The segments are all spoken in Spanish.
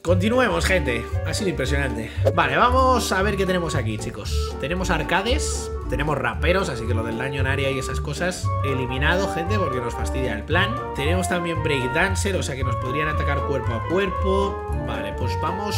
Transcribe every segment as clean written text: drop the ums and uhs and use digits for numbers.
Continuemos, gente. Ha sido impresionante. Vale, vamos a ver qué tenemos aquí, chicos. Tenemos arcades, tenemos raperos, así que lo del daño en área y esas cosas eliminado, gente, porque nos fastidia el plan. Tenemos también breakdancer, o sea que nos podrían atacar cuerpo a cuerpo. Vale, pues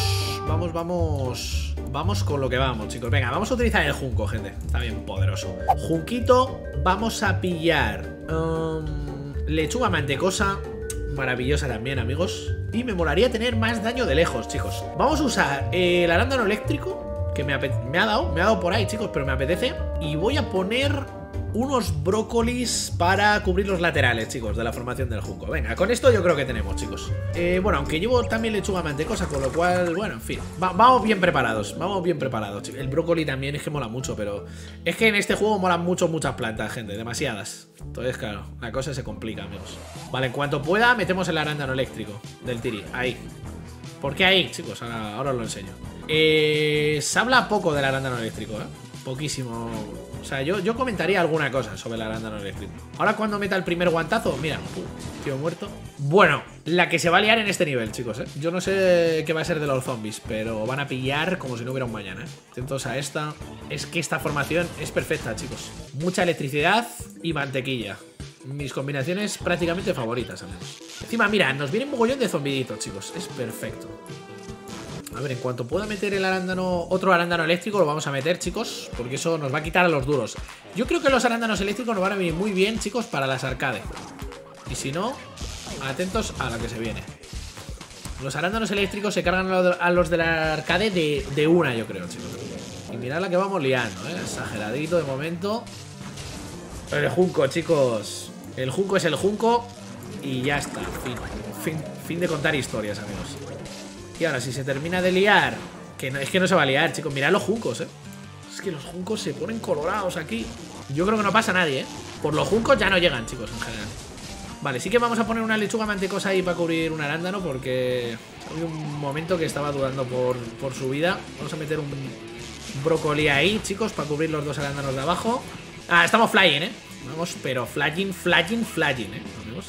vamos con lo que vamos, chicos. Venga, vamos a utilizar el junco, gente. Está bien poderoso. Junquito, vamos a pillar lechuga mantecosa. Maravillosa también, amigos. Y me molaría tener más daño de lejos, chicos. Vamos a usar el arándano eléctrico, que me ha dado por ahí, chicos, pero me apetece. Y voy a poner unos brócolis para cubrir los laterales, chicos, de la formación del junco. Venga, con esto yo creo que tenemos, chicos. Bueno, aunque llevo también lechuga mantecosa, con lo cual, bueno, en fin, vamos bien preparados. Vamos bien preparados, chicos. El brócoli también es que mola mucho, pero es que en este juego molan muchas plantas, gente, demasiadas. Entonces, claro, la cosa se complica, amigos. Vale, en cuanto pueda, metemos el arándano eléctrico del tiri, ahí. ¿Por qué ahí, chicos? Ahora os lo enseño. Se habla poco del arándano eléctrico, poquísimo. O sea, yo comentaría alguna cosa sobre el arándano eléctrico. Ahora cuando meta el primer guantazo, mira, tío muerto. Bueno, la que se va a liar en este nivel, chicos, Yo no sé qué va a ser de los zombies, pero van a pillar como si no hubiera un mañana, Atentos a esta. Es que esta formación es perfecta, chicos. Mucha electricidad y mantequilla. Mis combinaciones prácticamente favoritas, amigos. Encima, mira, nos viene un mogollón de zombiditos, chicos. Es perfecto. A ver, en cuanto pueda meter el arándano, otro arándano eléctrico, lo vamos a meter, chicos, porque eso nos va a quitar a los duros. Yo creo que los arándanos eléctricos nos van a venir muy bien, chicos, para las arcades. Y si no, atentos a la que se viene. Los arándanos eléctricos se cargan a los de la arcade de una, yo creo, chicos. Y mirad la que vamos liando, exageradito de momento. El junco, chicos. El junco es el junco. Y ya está, fin de contar historias, amigos. Y ahora, si se termina de liar, que no, es que no se va a liar, chicos. Mirad los juncos, Es que los juncos se ponen colorados aquí. Yo creo que no pasa nadie, Por los juncos ya no llegan, chicos, en general. Vale, sí que vamos a poner una lechuga mantecosa ahí para cubrir un arándano, porque hay un momento que estaba dudando por su vida. Vamos a meter un brócoli ahí, chicos, para cubrir los dos arándanos de abajo. Ah, estamos flying, Vamos, pero flying, amigos.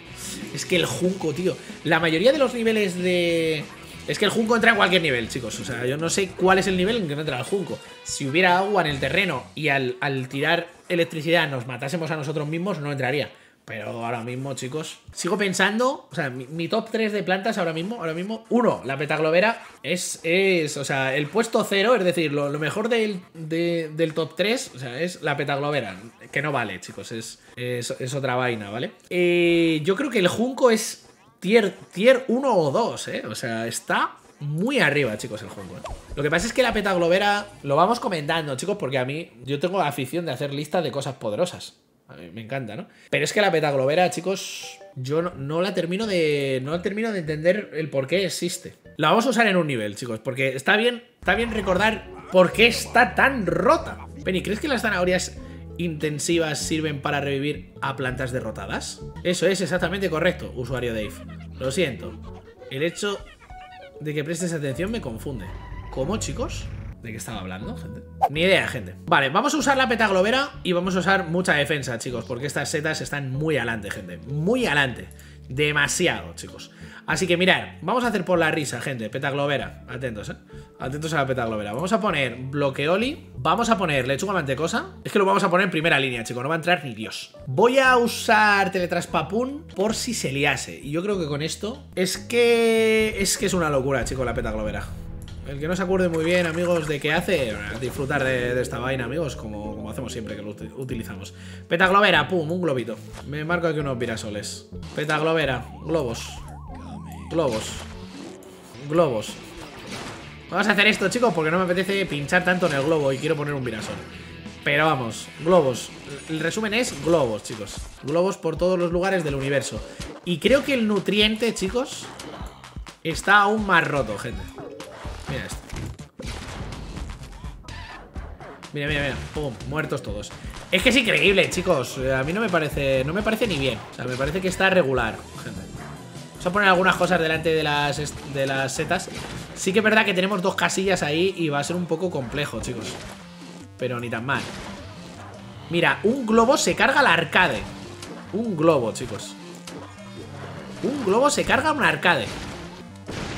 Es que el junco, tío. La mayoría de los niveles de... Es que el junco entra en cualquier nivel, chicos. O sea, yo no sé cuál es el nivel en que no entra el junco. Si hubiera agua en el terreno y al tirar electricidad nos matásemos a nosotros mismos, no entraría. Pero ahora mismo, chicos, sigo pensando. O sea, mi top 3 de plantas ahora mismo. Uno, la petaglobera es o sea, el puesto 0. Es decir, lo mejor del top 3, o sea, es la petaglobera. Que no vale, chicos, es otra vaina, ¿vale? Yo creo que el junco es tier 1 o 2, O sea, está muy arriba, chicos, el junco, Lo que pasa es que la petaglobera lo vamos comentando, chicos, porque a mí, yo tengo la afición de hacer listas de cosas poderosas. A mí me encanta, ¿no? Pero es que la petaglobera, chicos, yo no la termino de entender el por qué existe. La vamos a usar en un nivel, chicos, porque está bien recordar por qué está tan rota. Penny, ¿crees que las zanahorias intensivas sirven para revivir a plantas derrotadas? Eso es exactamente correcto, usuario Dave. Lo siento. El hecho de que prestes atención me confunde. ¿Cómo, chicos? ¿De qué estaba hablando, gente? Ni idea, gente. Vale, vamos a usar la petaglobera y vamos a usar mucha defensa, chicos, porque estas setas están muy adelante, gente. Muy adelante. Demasiado, chicos. Así que mirad, vamos a hacer por la risa, gente. Petaglobera, atentos, Atentos a la petaglobera. Vamos a poner bloqueoli. Vamos a poner lechuga mantecosa. Es que lo vamos a poner en primera línea, chicos. No va a entrar ni Dios. Voy a usar teletraspapún por si se liase. Y yo creo que con esto es que es una locura, chicos, la petaglobera. El que no se acuerde muy bien, amigos, de qué hace, disfrutar de esta vaina, amigos, como hacemos siempre que lo utilizamos. Petaglobera, pum, un globito. Me marco aquí unos virasoles. Petaglobera, globos. Globos. Vamos a hacer esto, chicos, porque no me apetece pinchar tanto en el globo y quiero poner un virasol. Pero vamos, globos. El resumen es globos, chicos. Globos por todos los lugares del universo. Y creo que el nutriente, chicos, está aún más roto, gente. Mira esto. Mira. Pum, muertos todos. Es que es increíble, chicos. A mí no me parece ni bien. O sea, me parece que está regular, gente. Vamos a poner algunas cosas delante de las setas. Sí que es verdad que tenemos dos casillas ahí y va a ser un poco complejo, chicos. Pero ni tan mal. Mira, un globo se carga la arcade. Un globo, chicos. Un globo se carga una arcade.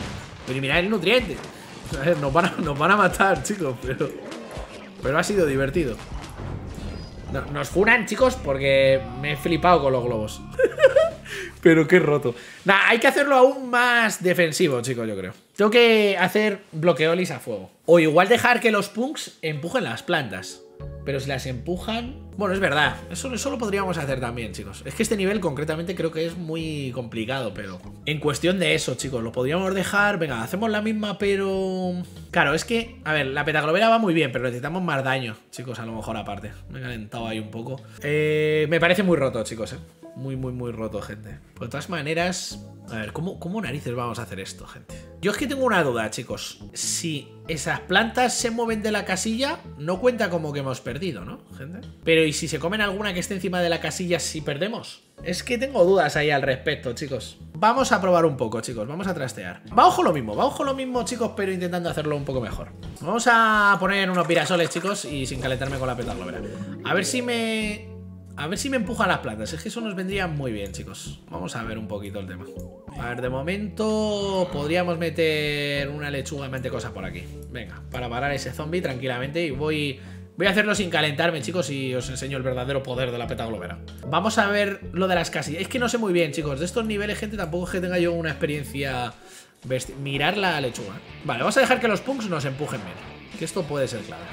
Pero mirad el nutriente. A ver, nos van a matar, chicos, pero ha sido divertido. Nos funan, chicos, porque me he flipado con los globos. Pero qué roto. Nah, hay que hacerlo aún más defensivo, chicos, yo creo. Tengo que hacer bloqueolis a fuego. O igual dejar que los punks empujen las plantas. Pero si las empujan... Bueno, es verdad. Eso lo podríamos hacer también, chicos. Es que este nivel concretamente creo que es muy complicado, pero... En cuestión de eso, chicos, lo podríamos dejar... Venga, hacemos la misma, pero... Claro, es que... A ver, la petaglobera va muy bien, pero necesitamos más daño, chicos, a lo mejor aparte. Me he calentado ahí un poco. Me parece muy roto, chicos, muy roto, gente. Pues de todas maneras... A ver, ¿cómo narices vamos a hacer esto, gente? Yo es que tengo una duda, chicos. Si esas plantas se mueven de la casilla, no cuenta como que hemos perdido, ¿no, gente? Pero ¿y si se comen alguna que esté encima de la casilla si perdemos? Es que tengo dudas ahí al respecto, chicos. Vamos a probar un poco, chicos. Vamos a trastear. Va ojo lo mismo, chicos, pero intentando hacerlo un poco mejor. Vamos a poner unos virasoles, chicos, y sin calentarme con la petaglobera. A ver si me empujan las plantas. Es que eso nos vendría muy bien, chicos. Vamos a ver un poquito el tema. A ver, de momento podríamos meter una lechuga mantecosa por aquí. Venga, para parar ese zombie tranquilamente. Y voy a hacerlo sin calentarme, chicos, y os enseño el verdadero poder de la petaglobera. Vamos a ver lo de las casillas. Es que no sé muy bien, chicos. De estos niveles, gente, tampoco es que tenga yo una experiencia... Mirar la lechuga. Vale, vamos a dejar que los punks nos empujen bien. Que esto puede ser clave.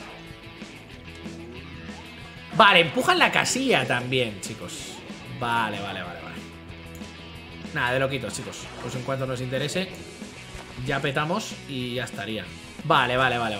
Vale, empujan la casilla también, chicos. Vale. Nada, de loquitos, chicos. Pues en cuanto nos interese, ya petamos y ya estaría. Vale.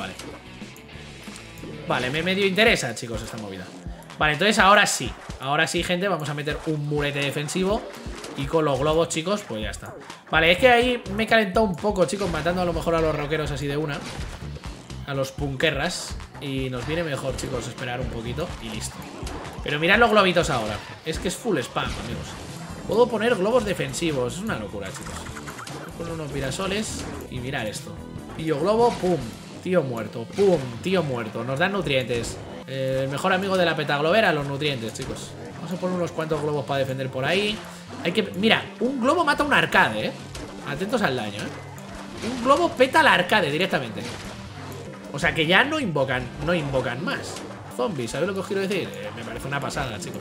Vale, me medio interesa, chicos, esta movida. Vale, entonces ahora sí. Ahora sí, gente, vamos a meter un murete defensivo. Y con los globos, chicos, pues ya está. Vale, es que ahí me he calentado un poco, chicos, matando a lo mejor a los rockeros así de una. A los punkerras. Y nos viene mejor, chicos, esperar un poquito y listo. Pero mirad los globitos ahora. Es que es full spam, amigos. Puedo poner globos defensivos. Es una locura, chicos. Voy a poner unos virasoles y mirad esto. Tío globo, pum. Tío muerto, pum. Tío muerto. Nos dan nutrientes. El mejor amigo de la petaglobera, los nutrientes, chicos. Vamos a poner unos cuantos globos para defender por ahí. Hay que... Mira, un globo mata a un arcade, ¿eh? Atentos al daño, ¿eh? Un globo peta al arcade directamente. O sea que ya no invocan más zombies, ¿sabéis lo que os quiero decir? Me parece una pasada, chicos.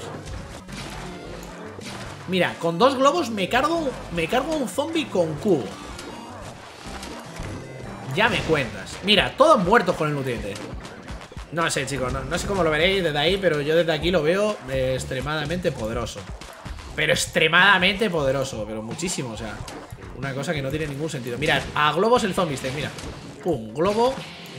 Mira, con 2 globos me cargo un zombie con cubo. Ya me cuentas. Mira, todos muertos con el nutriente. No sé, chicos, no sé cómo lo veréis desde ahí, pero yo desde aquí lo veo extremadamente poderoso. Pero extremadamente poderoso, pero muchísimo, o sea, una cosa que no tiene ningún sentido. Mirad, a globos el zombie este, mira. Pum, globo.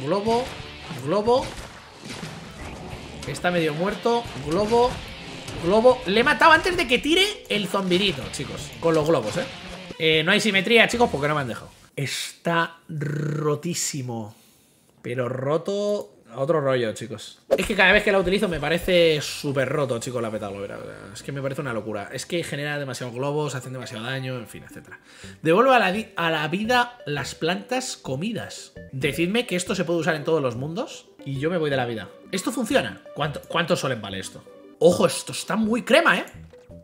Está medio muerto. Globo. Le he matado antes de que tire el zombirito, chicos. Con los globos, no hay simetría, chicos, porque no me han dejado. Está rotísimo. Pero roto a otro rollo, chicos. Es que cada vez que la utilizo me parece súper roto, chicos, la petaglobera. Es que me parece una locura. Es que genera demasiados globos, hacen demasiado daño, en fin, etcétera. Devuelvo a la vida las plantas comidas. Decidme que esto se puede usar en todos los mundos y yo me voy de la vida. ¿Esto funciona? ¿Cuánto soles vale esto? Ojo, esto está muy crema, ¿eh?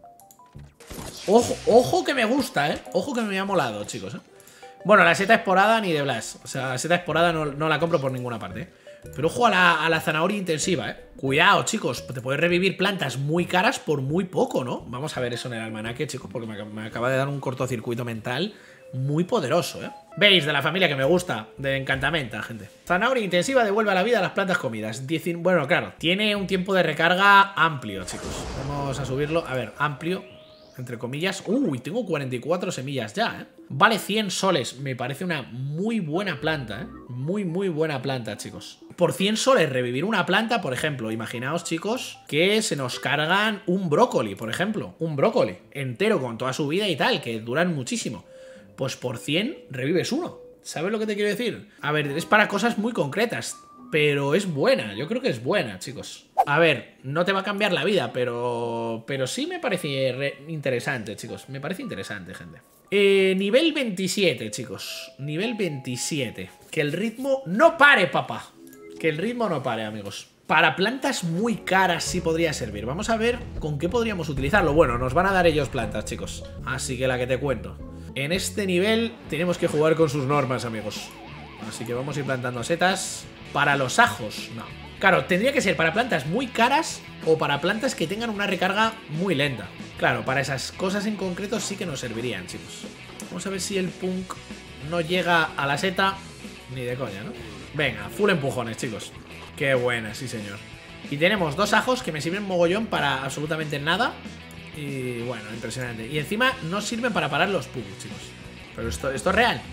Ojo que me gusta, ¿eh? Ojo que me ha molado, chicos, ¿eh? Bueno, la seta esporada ni de Blas. O sea, la seta esporada no la compro por ninguna parte, ¿eh? Pero ojo a la zanahoria intensiva, ¿eh? Cuidado, chicos, te puedes revivir plantas muy caras por muy poco, ¿no? Vamos a ver eso en el almanaque, chicos, porque me acaba de dar un cortocircuito mental muy poderoso, ¿eh? Veis, de la familia que me gusta, de Encantamenta, gente. Zanahoria intensiva devuelve a la vida a las plantas comidas. Bueno, claro, tiene un tiempo de recarga amplio, chicos. Vamos a subirlo, a ver, amplio, entre comillas. Uy, tengo 44 semillas ya, ¿eh? Vale 100 soles, me parece una muy buena planta, ¿eh? Muy buena planta, chicos. Por 100 soles revivir una planta, por ejemplo, imaginaos, chicos, que se nos cargan un brócoli, por ejemplo. Un brócoli entero con toda su vida y tal, que duran muchísimo. Pues por 100 revives uno. ¿Sabes lo que te quiero decir? A ver, es para cosas muy concretas, pero es buena, yo creo que es buena, chicos. A ver, no te va a cambiar la vida, pero sí me parece interesante, chicos. Me parece interesante, gente. Nivel 27, chicos. Nivel 27. Que el ritmo no pare, papá. Que el ritmo no pare, amigos. Para plantas muy caras sí podría servir. Vamos a ver con qué podríamos utilizarlo. Bueno, nos van a dar ellos plantas, chicos. Así que la que te cuento. En este nivel tenemos que jugar con sus normas, amigos. Así que vamos a ir plantando setas. Para los ajos, no. Claro, tendría que ser para plantas muy caras o para plantas que tengan una recarga muy lenta. Claro, para esas cosas en concreto sí que nos servirían, chicos. Vamos a ver si el punk no llega a la seta. Ni de coña, ¿no? Venga, full empujones, chicos. Qué buena, sí señor. Y tenemos 2 ajos que me sirven mogollón para absolutamente nada. Y bueno, impresionante. Y encima no sirven para parar los punks, chicos. Pero esto es real.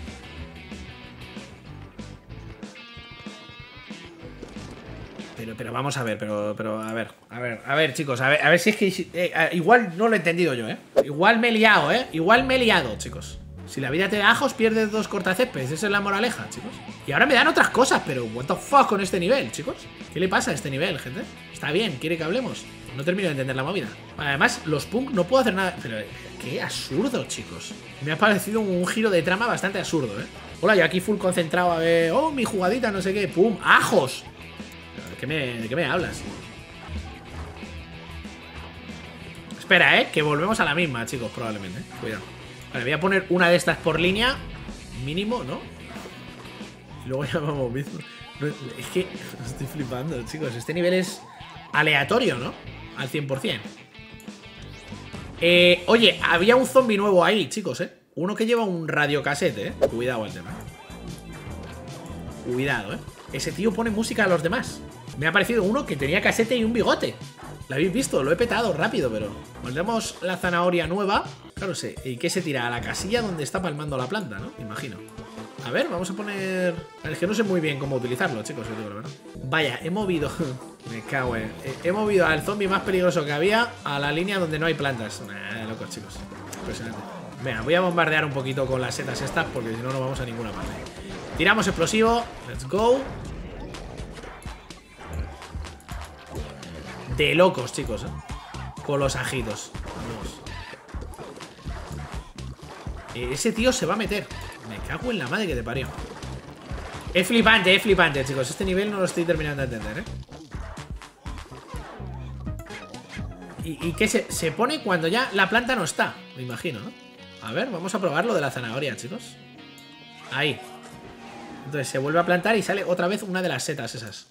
Pero vamos a ver, pero a ver, chicos, a ver si es que igual no lo he entendido yo, Igual me he liado, igual me he liado, chicos. Si la vida te da ajos, pierdes 2 cortacéspeds. Esa es la moraleja, chicos. Y ahora me dan otras cosas, pero what the fuck con este nivel, chicos. ¿Qué le pasa a este nivel, gente? Está bien, quiere que hablemos. No termino de entender la movida. Además, los punk no puedo hacer nada. Pero qué absurdo, chicos. Me ha parecido un giro de trama bastante absurdo, Hola, yo aquí full concentrado a ver. Oh, mi jugadita, no sé qué. ¡Pum! ¡Ajos! ¿De qué me hablas? Espera, que volvemos a la misma, chicos, probablemente. Cuidado. Vale, voy a poner una de estas por línea. Mínimo, ¿no? Y luego ya vamos mismo. No, es que estoy flipando, chicos. Este nivel es aleatorio, ¿no? Al 100%. Oye, había un zombie nuevo ahí, chicos, Uno que lleva un radiocasete, Cuidado el tema. Cuidado, Ese tío pone música a los demás. Me ha parecido uno que tenía casete y un bigote. ¿Lo habéis visto? Lo he petado rápido, pero... Pondremos la zanahoria nueva. Claro, sé. ¿Y qué se tira? A la casilla donde está palmando la planta, ¿no? Imagino. A ver, vamos a poner... Es que no sé muy bien cómo utilizarlo, chicos, os digo la verdad. Vaya, he movido... Me cago en... He movido al zombie más peligroso que había a la línea donde no hay plantas. Nah, locos, chicos. Impresionante. Venga, voy a bombardear un poquito con las setas estas, porque si no, no vamos a ninguna parte. Tiramos explosivo. Let's go. De locos, chicos, con los ajitos. Vamos. Ese tío se va a meter. Me cago en la madre que te parió. Es flipante, chicos. Este nivel no lo estoy terminando de entender, ¿Y qué se pone cuando ya la planta no está? Me imagino, ¿no? A ver, vamos a probar lo de la zanahoria, chicos. Ahí. Entonces se vuelve a plantar y sale otra vez una de las setas esas.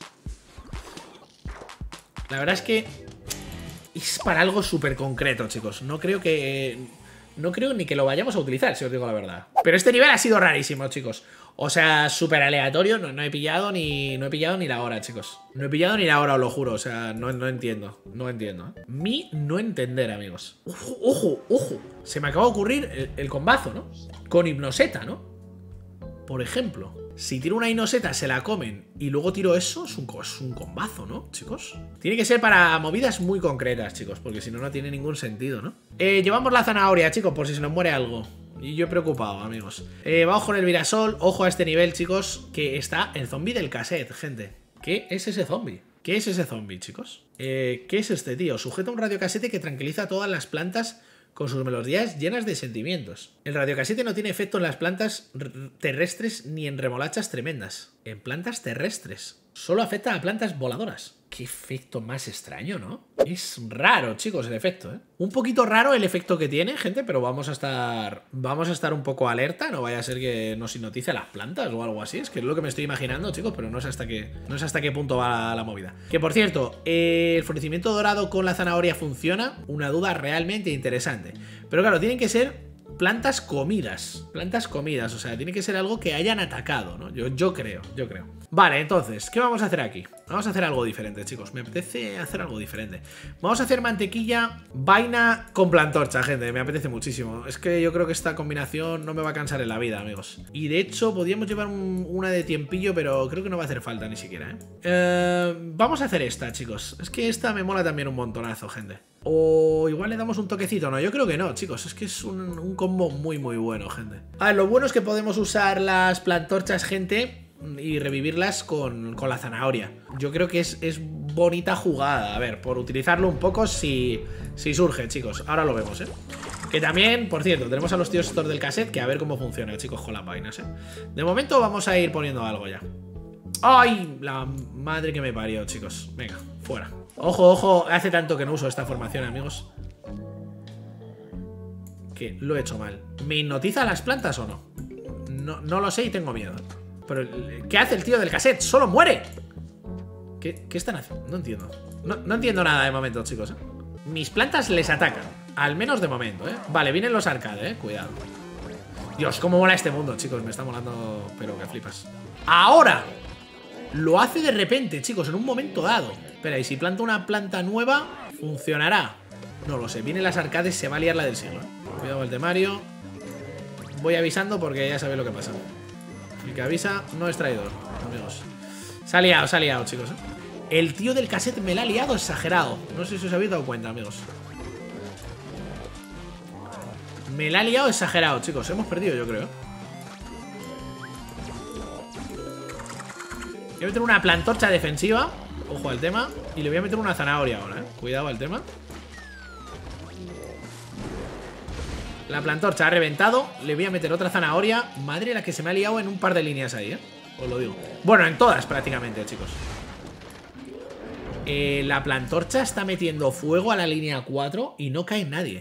La verdad es que es para algo súper concreto, chicos. No creo ni que lo vayamos a utilizar, si os digo la verdad. Pero este nivel ha sido rarísimo, chicos. O sea, súper aleatorio. No he pillado ni la hora, chicos. No he pillado ni la hora, os lo juro. O sea, no entiendo. No entiendo, Mi no entender, amigos. Ojo. Se me acaba de ocurrir el combazo, ¿no? Con hipnoseta, ¿no? Por ejemplo. Si tiro una inoseta, se la comen y luego tiro eso, es un combazo, ¿no, chicos? Tiene que ser para movidas muy concretas, chicos, porque si no, no tiene ningún sentido, ¿no? Llevamos la zanahoria, chicos, por si se nos muere algo. Y yo preocupado, amigos. Vamos con el virasol. Ojo a este nivel, chicos, que está el zombie del cassette, gente. ¿Qué es ese zombie? ¿Qué es ese zombie, chicos? ¿Qué es este tío? Sujeta un radiocasete que tranquiliza a todas las plantas con sus melodías llenas de sentimientos. El radiocasete no tiene efecto en las plantas terrestres ni en remolachas tremendas. En plantas terrestres. Solo afecta a plantas voladoras. Qué efecto más extraño, ¿no? Es raro, chicos, el efecto, Un poquito raro el efecto que tiene, gente, pero vamos a estar un poco alerta. No vaya a ser que nos hipnotice a las plantas o algo así. Es que es lo que me estoy imaginando, chicos, pero no sé hasta qué punto va la movida. Que, por cierto, el florecimiento dorado con la zanahoria funciona. Una duda realmente interesante. Pero claro, tienen que ser plantas comidas. Plantas comidas, o sea, tiene que ser algo que hayan atacado, ¿no? Yo creo. Vale, entonces, ¿qué vamos a hacer aquí? Vamos a hacer algo diferente, chicos. Me apetece hacer algo diferente. Vamos a hacer mantequilla, vaina con plantorcha, gente. Me apetece muchísimo. Es que yo creo que esta combinación no me va a cansar en la vida, amigos. Y de hecho, podríamos llevar una de tiempillo, pero creo que no va a hacer falta ni siquiera, Vamos a hacer esta, chicos. Es que esta me mola también un montonazo, gente. O igual le damos un toquecito. No, yo creo que no, chicos. Es que es un combo muy, muy bueno, gente. A ver, lo bueno es que podemos usar las plantorchas, gente, y revivirlas con la zanahoria. Yo creo que es bonita jugada. A ver, por utilizarlo un poco si surge, chicos. Ahora lo vemos, Que también, por cierto, tenemos a los tíos estos del cassette, que a ver cómo funciona, chicos, con las vainas, De momento vamos a ir poniendo algo ya. ¡Ay! La madre que me parió, chicos. Venga, fuera. Ojo, hace tanto que no uso esta formación, amigos. que lo he hecho mal. ¿Me hipnotiza las plantas o no? No lo sé y tengo miedo. Pero, ¿qué hace el tío del cassette? ¡Solo muere! ¿Qué están haciendo? No entiendo. No entiendo nada de momento, chicos, ¿eh? Mis plantas les atacan. Al menos de momento, ¿eh? Vale, vienen los arcades, cuidado. Dios, cómo mola este mundo, chicos. Me está molando, pero que flipas. ¡Ahora! Lo hace de repente, chicos, en un momento dado. Espera, y si planto una planta nueva, ¿funcionará? No lo sé. Vienen las arcades, se va a liar la del siglo, ¿eh? Cuidado el temario. Voy avisando porque ya sabéis lo que pasa. El que avisa no es traidor, amigos. Se ha liado, chicos, ¿eh? El tío del cassette me la ha liado exagerado. No sé si os habéis dado cuenta, amigos. Me la ha liado exagerado, chicos. Hemos perdido, yo creo. Voy a meter una plantorcha defensiva. Ojo al tema. Y le voy a meter una zanahoria ahora, ¿eh? Cuidado al tema. La plantorcha ha reventado. Le voy a meter otra zanahoria. Madre la que se me ha liado en un par de líneas ahí, ¿eh? Os lo digo. Bueno, en todas prácticamente, chicos. La plantorcha está metiendo fuego a la línea 4 y no cae nadie.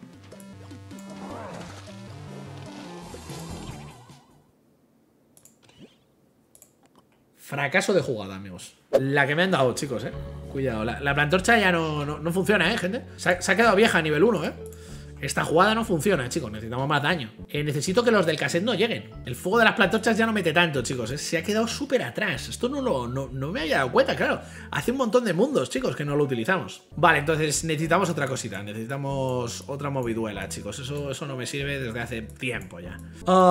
Fracaso de jugada, amigos. La que me han dado, chicos, Cuidado, la plantorcha ya no funciona, gente. Se ha quedado vieja a nivel 1, Esta jugada no funciona, chicos. Necesitamos más daño. Necesito que los del cassette no lleguen. El fuego de las plantorchas ya no mete tanto, chicos. Se ha quedado súper atrás. Esto no me había dado cuenta, claro. Hace un montón de mundos, chicos, que no lo utilizamos. Vale, entonces necesitamos otra cosita. Necesitamos otra moviduela, chicos. Eso no me sirve desde hace tiempo ya.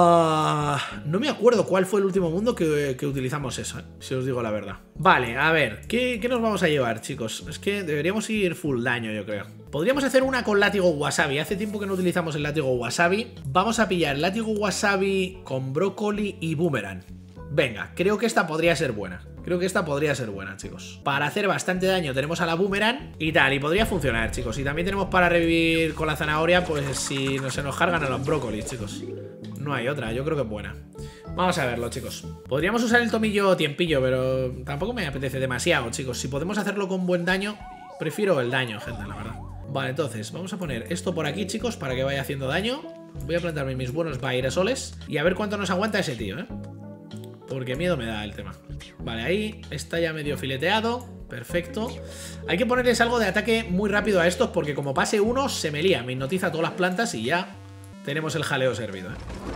No me acuerdo cuál fue el último mundo que utilizamos eso, si os digo la verdad. Vale, a ver. ¿Qué nos vamos a llevar, chicos? Es que deberíamos ir full daño, yo creo. Podríamos hacer una con látigo wasabi. Hace tiempo que no utilizamos el látigo wasabi. Vamos a pillar el látigo wasabi con brócoli y boomerang. Venga, creo que esta podría ser buena. Chicos. Para hacer bastante daño tenemos a la boomerang y tal, y podría funcionar, chicos. Y también tenemos para revivir con la zanahoria, pues si no se nos cargan a los brócolis, chicos. No hay otra, yo creo que es buena. Vamos a verlo, chicos. Podríamos usar el tomillo tiempillo, pero tampoco me apetece demasiado, chicos. Si podemos hacerlo con buen daño, prefiero el daño, gente, la verdad. Vale, entonces, vamos a poner esto por aquí, chicos, para que vaya haciendo daño. Voy a plantarme mis buenos bairesoles y a ver cuánto nos aguanta ese tío, porque miedo me da el tema. Vale, ahí está ya medio fileteado. Perfecto. Hay que ponerles algo de ataque muy rápido a estos, porque como pase uno, se me lía. Me hipnotiza todas las plantas y ya tenemos el jaleo servido,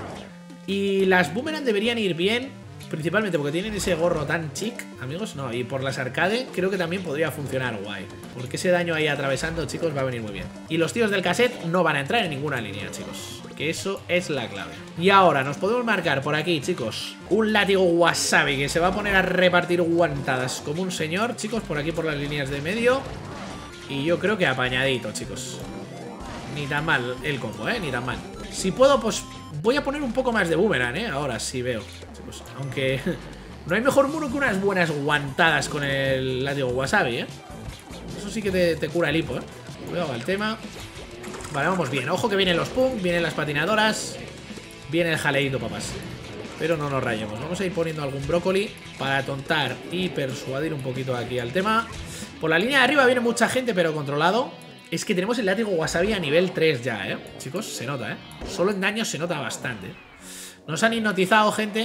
Y las boomerang deberían ir bien, principalmente porque tienen ese gorro tan chic, amigos. No, y por las arcade creo que también podría funcionar guay, porque ese daño ahí atravesando, chicos, va a venir muy bien. Y los tíos del cassette no van a entrar en ninguna línea, chicos, que eso es la clave. Y ahora nos podemos marcar por aquí, chicos, un látigo wasabi que se va a poner a repartir guantadas como un señor, chicos, por aquí por las líneas de medio. Y yo creo que apañadito, chicos. Ni tan mal el combo, ni tan mal. Si puedo, pues voy a poner un poco más de boomerang, ahora sí veo, chicos. Aunque no hay mejor muro que unas buenas guantadas con el látigo wasabi, Eso sí que te cura el hipo, Cuidado al tema. Vale, vamos bien. Ojo que vienen los punk, vienen las patinadoras, viene el jaleíto, papás. Pero no nos rayemos. Vamos a ir poniendo algún brócoli para tontar y persuadir un poquito aquí al tema. Por la línea de arriba viene mucha gente, pero controlado. Es que tenemos el látigo wasabi a nivel 3 ya, chicos, se nota, Solo en daño se nota bastante. Nos han hipnotizado, gente.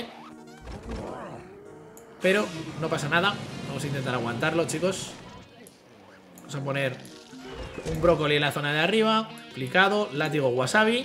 Pero no pasa nada. Vamos a intentar aguantarlo, chicos. Vamos a poner un brócoli en la zona de arriba. Aplicado, látigo wasabi.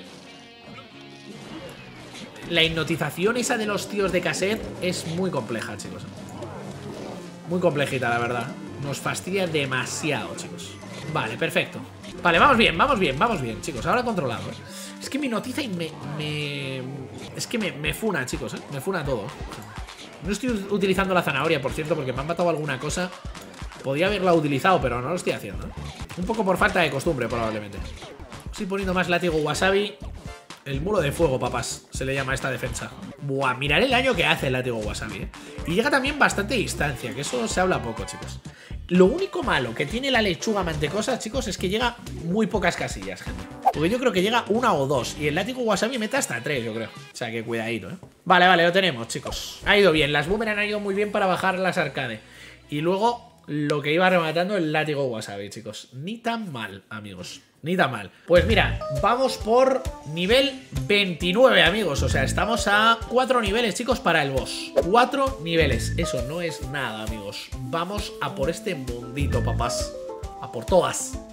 La hipnotización esa de los tíos de cassette es muy compleja, chicos. Muy complejita, la verdad. Nos fastidia demasiado, chicos. Vale, perfecto. Vale, vamos bien, chicos. Ahora controlado, Es que me hipnotiza y es que me funa, chicos, Me funa todo. No estoy utilizando la zanahoria, por cierto, porque me han matado alguna cosa. Podría haberla utilizado, pero no lo estoy haciendo, Un poco por falta de costumbre, probablemente. Estoy poniendo más látigo wasabi. El muro de fuego, papás, se le llama a esta defensa. Buah, mirad el daño que hace el látigo wasabi, Y llega también bastante distancia, que eso se habla poco, chicos. Lo único malo que tiene la lechuga mantecosa, chicos, es que llega muy pocas casillas, gente. Porque yo creo que llega una o dos. Y el látigo wasabi mete hasta 3, yo creo. O sea, que cuidadito, Vale, lo tenemos, chicos. Ha ido bien, las boomerang han ido muy bien para bajar las arcade. Y luego lo que iba rematando el látigo wasabi, chicos. Ni tan mal, amigos. Ni tan mal. Pues mira, vamos por nivel 29, amigos. O sea, estamos a 4 niveles, chicos, para el boss. 4 niveles. Eso no es nada, amigos. Vamos a por este mundito, papás. A por todas.